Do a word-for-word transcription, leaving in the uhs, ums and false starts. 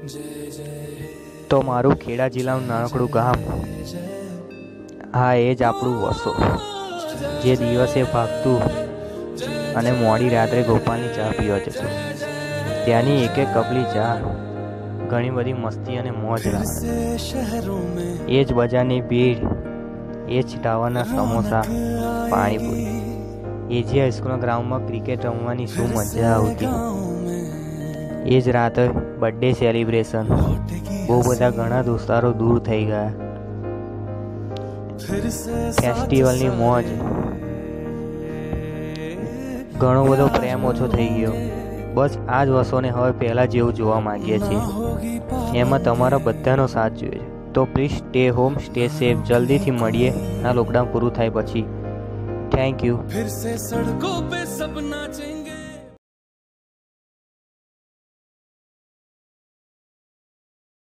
તો મારું ખેડા જિલ્લાનું નાનકડું ગામ, હા એ જ આપણું વસો, જે દિવસે ભાગતું અને મોડી રાત્રે ગોપાલની ચા પીવા જતું. ત્યાંની એક એક કપલી ચા ઘણી બધી મસ્તી અને મોજ રાખે. એ જ બજારની ભીડ, એ જ ટાવરના સમોસા, પાણીપુરી, એ જે હાઈસ્કૂલના ગ્રાઉન્ડમાં ક્રિકેટ રમવાની શું મજા આવતી. એ જ રાતે બર્થડે સેલિબ્રેશન. બહુ બધા ઘણા દોસ્તારો દૂર થઈ ગયા. ફેસ્ટિવલની મોજ. ઘણો બધો પ્રેમ ઓછો થઈ ગયો. બસ આ જ વસ્તુને હવે પહેલાં જેવું જોવા માંગીએ છીએ. એમાં તમારા બધાનો સાથ જોઈએ છે. તો please stay home, stay safe. જલ્દીથી મળીએ આ લોકડાઉન પૂરું થાય પછી. Thank you.